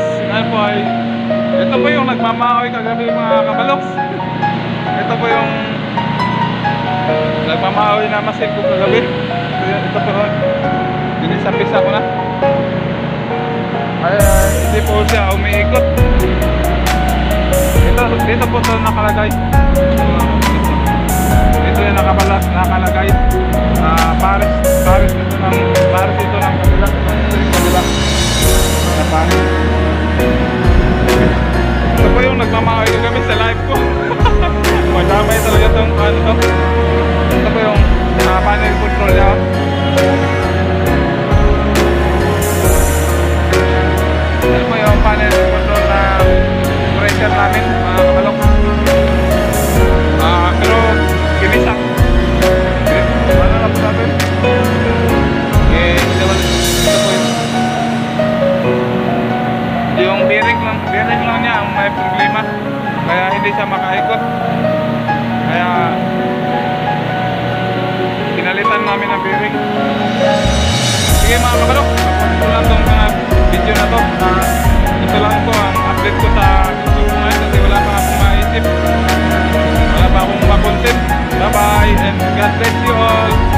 ano po ay, ito po yung nagmamaoy kagabi mga kabaloks. Ito po yung nagmamaoy na masin ko kagabi. Ito po, dinisapisa ko na. Ay, hindi po siya umiikot. Dito po ito nakalagay. Dito yung nakalagay. Pares ito ng kabila. Ito po yung nagmamaoy kami sa live ko. Madamay talaga itong ano to. Ito po yung panel control niya. Ito po yung panel control na pressure namin mga kabalok. Pero gimisak. Ano na po natin? Ito po yung bearing lang niya ang may problema. Kaya hindi siya makaikot. Kaya pinalitan namin ang bearing. Sige mga kabalok, ito lang itong mga video na to. Ito lang po ang update ko sa YouTube ngayon kasi wala pa akong maisip. Wala pa akong makontent. Bye bye and God bless you all.